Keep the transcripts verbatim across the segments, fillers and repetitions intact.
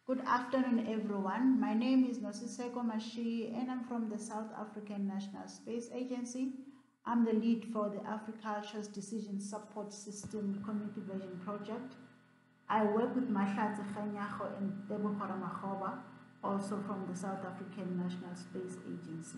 Good afternoon, everyone. My name is Nosiseko Mashi, and I'm from the South African National Space Agency. I'm the lead for the Agriculture's Decision Support System Community Version Project. I work with Mahlatse Kganyago and Tebogo Ramakgoba, also from the South African National Space Agency.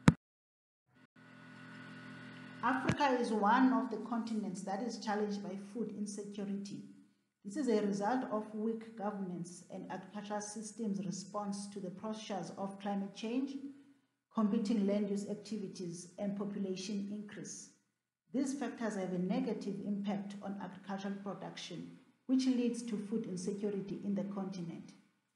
Africa is one of the continents that is challenged by food insecurity. This is a result of weak governance and agricultural systems' response to the pressures of climate change, competing land use activities, and population increase. These factors have a negative impact on agricultural production, which leads to food insecurity in the continent.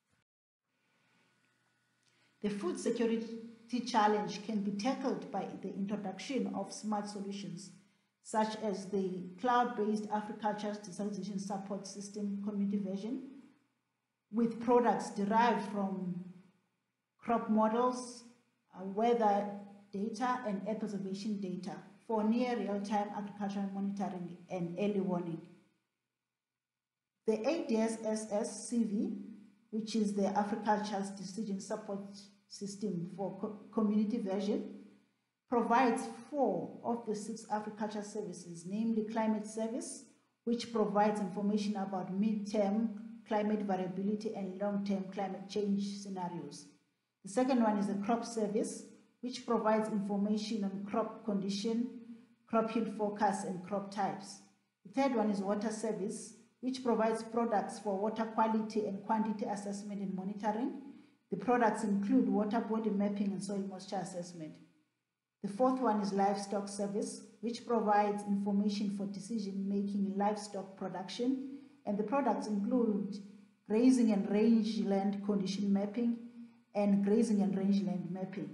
The food security challenge can be tackled by the introduction of smart solutions, such as the cloud-based Agricultural Decision Support System Community Version, with products derived from crop models, uh, weather data, and air observation data for near real-time agricultural monitoring and early warning. The A D S S S C V, which is the Agricultural Decision Support System for co Community Version, provides four of the six agriculture services, namely Climate Service, which provides information about mid-term climate variability and long-term climate change scenarios. The second one is the Crop Service, which provides information on crop condition, crop yield forecast, and crop types. The third one is Water Service, which provides products for water quality and quantity assessment and monitoring. The products include water body mapping and soil moisture assessment. The fourth one is Livestock Service, which provides information for decision-making in livestock production, and the products include grazing and rangeland condition mapping and grazing and rangeland mapping.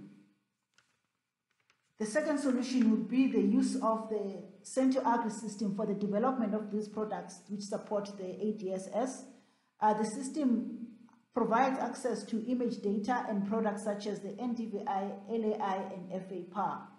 The second solution would be the use of the Central Agri system for the development of these products, which support the A D S S. Uh, the system provides access to image data and products such as the N D V I, L A I, and F A P A R.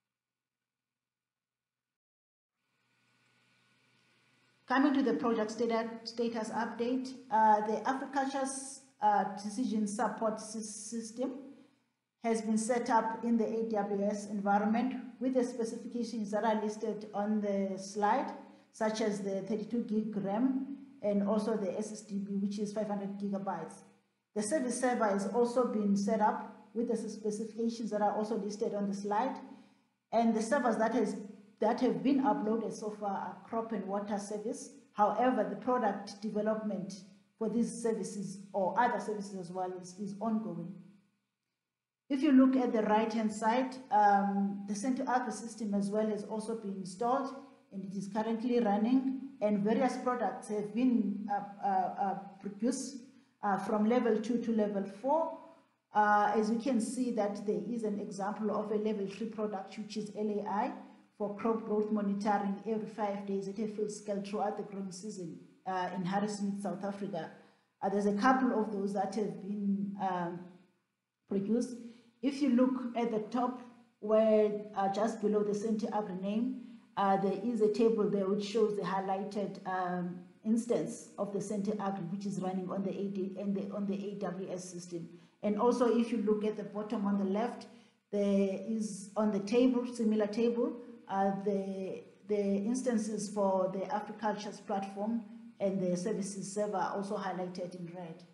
Coming to the project status update, uh, the Agriculture's uh, Decision Support System has been set up in the A W S environment with the specifications that are listed on the slide, such as the thirty-two gig RAM and also the S S D B, which is five hundred gigabytes. The service server has also been set up with the specifications that are also listed on the slide, and the servers that has that have been uploaded so far are crop and water service. However, the product development for these services or other services as well is, is ongoing. If you look at the right-hand side, um, the Central Agri system as well has also been installed, and it is currently running, and various products have been uh, uh, uh, produced uh, from level two to level four. Uh, as you can see that there is an example of a level three product, which is L A I, for crop growth monitoring every five days at a field scale throughout the growing season uh, in Harrismith, South Africa. Uh, there's a couple of those that have been um, produced. If you look at the top, where uh, just below the Central Agri name, uh, there is a table there which shows the highlighted um, instance of the Central Agri, which is running on the, A D, and the on the A W S system. And also, if you look at the bottom on the left, there is on the table, similar table, uh, the the instances for the agriculture's platform and the services server are also highlighted in red.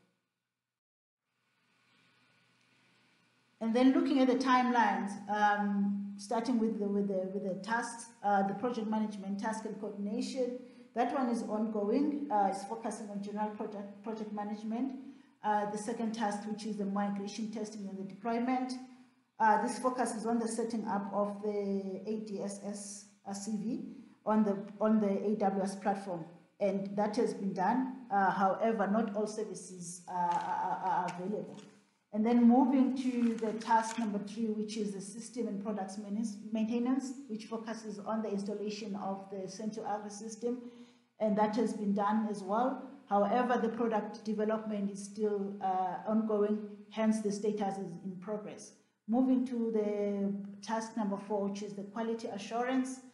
And then looking at the timelines, um, starting with the, with the, with the tasks, uh, the project management, task and coordination, that one is ongoing. Uh, it's focusing on general project, project management. Uh, the second task, which is the migration testing and the deployment. Uh, this focuses on the setting up of the A D S S C V on the, on the A W S platform. And that has been done. Uh, however, not all services uh, are, are available. And then moving to the task number three, which is the system and products maintenance, which focuses on the installation of the Central Agri system, and that has been done as well. However, the product development is still uh, ongoing, hence the status is in progress. Moving to the task number four, which is the quality assurance.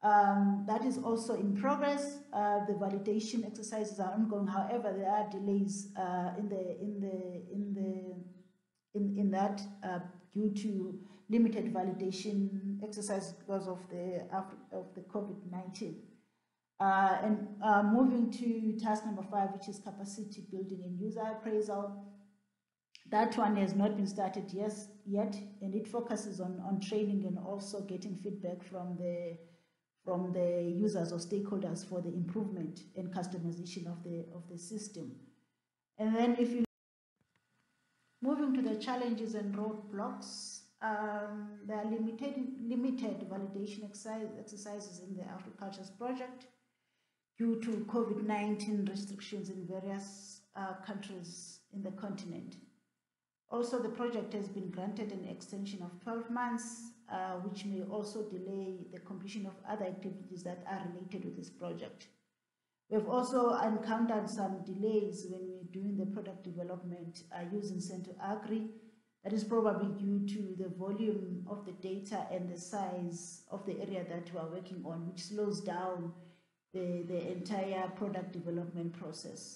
Um, that is also in progress. Uh, the validation exercises are ongoing. However, there are delays uh, in the in the in the in in that uh, due to limited validation exercises because of the of the COVID nineteen. Uh, and uh, moving to task number five, which is capacity building and user appraisal. That one has not been started yes, yet, and it focuses on, on training and also getting feedback from the from the users or stakeholders for the improvement and customization of the of the system. And then if you moving to the challenges and roadblocks, um, there are limited limited validation exercise, exercises in the agriculture project due to COVID nineteen restrictions in various uh, countries in the continent. Also, the project has been granted an extension of twelve months, uh, which may also delay the completion of other activities that are related with this project. We've also encountered some delays when we're doing the product development uh, using Cento Agri. That is probably due to the volume of the data and the size of the area that we are working on, which slows down the, the entire product development process.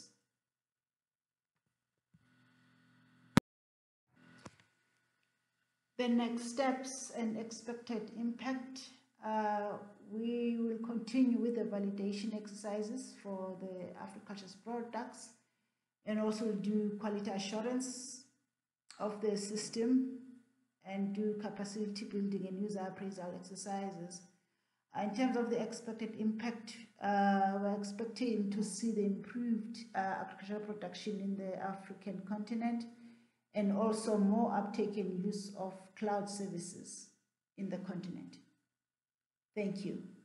The next steps and expected impact. Uh, we will continue with the validation exercises for the agriculture products and also do quality assurance of the system and do capacity building and user appraisal exercises. Uh, in terms of the expected impact, uh, we're expecting to see the improved uh, agricultural production in the African continent, and also more uptake and use of cloud services in the continent. Thank you.